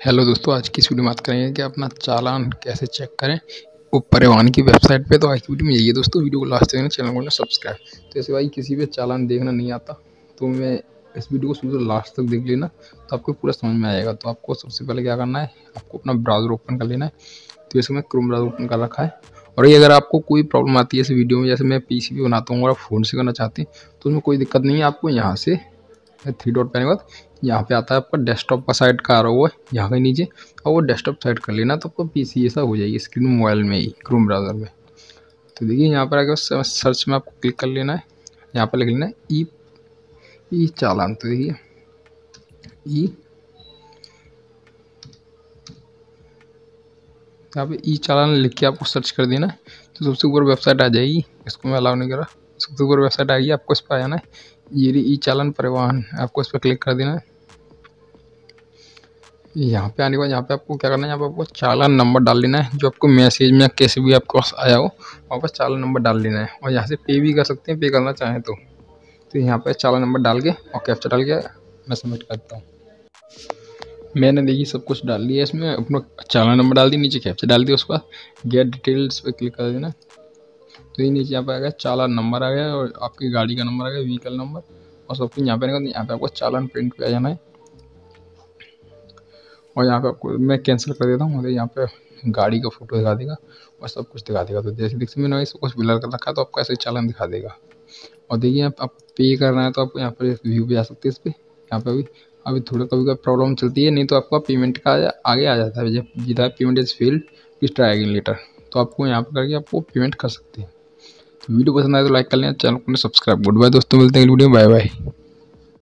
Hello दोस्तों, आज की इस वीडियो में बात करेंगे कि अपना चालान कैसे चेक करें वो परिवहन की वेबसाइट पे। तो आज की वीडियो में यही है दोस्तों, वीडियो को लास्ट तक देखना, चैनल को सब्सक्राइब। तो ऐसे भाई किसी पे चालान देखना नहीं आता तो मैं इस वीडियो को शुरू से लास्ट तक देख लेना, तो आपको पूरा समझ में आएगा। तो आपको सबसे पहले क्या करना है, आपको अपना ब्राउज़र ओपन कर लेना है। तो जैसे मैं क्रोम ब्राउज़र ओपन कर रखा है। और ये अगर आपको कोई प्रॉब्लम आती है इस वीडियो में, जैसे मैं पीसी पे बनाता हूँ और आप फ़ोन से करना चाहते हैं तो उसमें कोई दिक्कत नहीं है। आपको यहाँ से 3 डॉट पे आने के बाद यहाँ पे आता है आपका डेस्कटॉप का साइड का आ रहा हुआ है यहाँ के नीचे, और वो डेस्कटॉप साइड कर लेना तो आपको पीसी ऐसा हो जाएगी स्क्रीन मोबाइल में ही क्रोम ब्राउज़र में। तो देखिए यहाँ पर आगे सर्च में आपको क्लिक कर लेना है। यहाँ पर लिख लेना है ई चालान। तो देखिए यहाँ पे ई चालान लिख के आपको सर्च कर देना है तो सबसे ऊपर वेबसाइट आ जाएगी। इसको मैं अलाउ नहीं कर रहा, सबसे ऊपर वेबसाइट आएगी, आपको इस पर आ जाना है। ये ई चालान परिवहन, आपको इस पर क्लिक कर देना है। यहाँ पे आने के बाद यहाँ पे आपको क्या करना है, यहाँ पे आपको चालान नंबर डाल लेना है, जो आपको मैसेज में कैसे भी आपके पास आया हो वहाँ पर चालान नंबर डाल लेना है। और यहाँ से पे भी कर सकते हैं, पे करना चाहें तो यहाँ पे चालान नंबर डाल के और कैप्चा डाल के मैं सबमिट करता हूँ। मैंने देखिए सब कुछ डाल लिया इसमें, अपना चालान नंबर डाल दी, नीचे कैप्चा डाल दिया, उसके बाद गेट डिटेल्स पे क्लिक कर देना। तो ये नीचे यहाँ पे आ गया चालान नंबर आ गया और आपकी गाड़ी का नंबर आ गया, व्हीकल नंबर और सब कुछ यहाँ पे। यहाँ पे आपको चालान प्रिंट पे आ जाना है और यहाँ पे आपको मैं कैंसिल कर देता हूँ। यहाँ पे गाड़ी का फोटो दिखा देगा और सब कुछ दिखा देगा। तो जैसे देखिए मैंने सब कुछ ब्लर कर रखा है तो आपको ऐसे चालान दिखा देगा। और देखिए आप पे करना है तो आपको यहाँ पर व्यू पे आ सकते हैं। इस पर यहाँ पे अभी थोड़ा कभी प्रॉब्लम चलती है, नहीं तो आपका पेमेंट का आगे आ जाता है। जब जिधर payment is failed please try again later, तो आपको यहाँ पर करके आपको पेमेंट कर सकते हैं। तो वीडियो पसंद आए तो लाइक कर लें, चैनल को सब्सक्राइब। गुड बाय दोस्तों, मिलते हैं वीडियो, बाय बाय।